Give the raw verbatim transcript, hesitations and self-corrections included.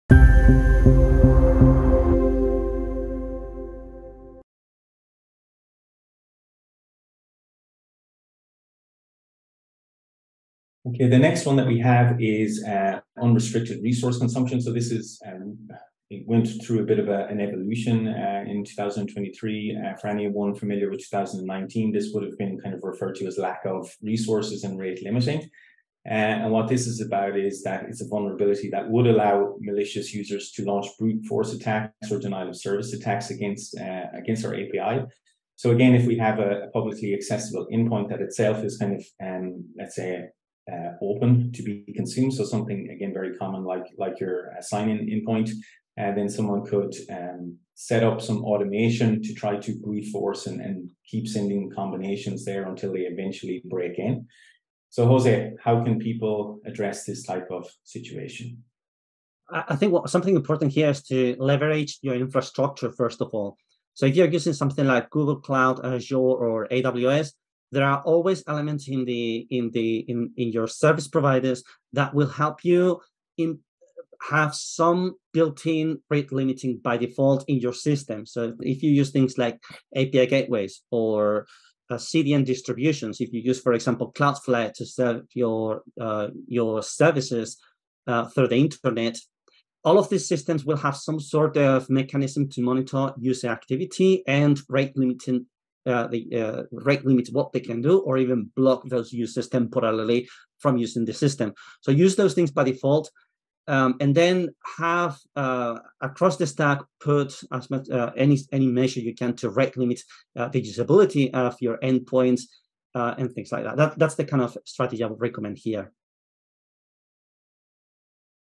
Okay, the next one that we have is uh, unrestricted resource consumption. So this is, um, it went through a bit of a, an evolution uh, in two thousand twenty-three. Uh, for anyone familiar with two thousand nineteen, this would have been kind of referred to as lack of resources and rate limiting. Uh, and what this is about is that it's a vulnerability that would allow malicious users to launch brute force attacks or denial of service attacks against, uh, against our A P I. So again, if we have a, a publicly accessible endpoint that itself is kind of, um, let's say, Uh, open to be consumed, so something again very common like like your uh, sign-in endpoint, and uh, then someone could um, set up some automation to try to brute force and, and keep sending combinations there until they eventually break in. So Jose, how can people address this type of situation? I think what something important here is to leverage your infrastructure first of all. So if you're using something like Google Cloud, Azure, or A W S, there are always elements in the in the in, in your service providers that will help you in, have some built-in rate limiting by default in your system. So if you use things like A P I gateways or uh, C D N distributions, if you use, for example, Cloudflare to serve your uh, your services uh, through the internet, all of these systems will have some sort of mechanism to monitor user activity and rate limiting. Uh, the uh, rate limit what they can do, or even block those users temporarily from using the system. So use those things by default, um, and then have uh, across the stack put as much uh, any any measure you can to rate limit uh, the usability of your endpoints uh, and things like that. That that's the kind of strategy I would recommend here.